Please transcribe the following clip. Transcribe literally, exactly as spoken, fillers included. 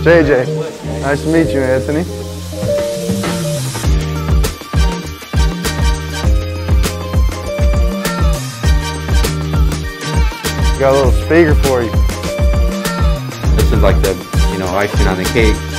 J J. Nice to meet you, Anthony. Got a little speaker for you. This is like the, you know, icing on the cake.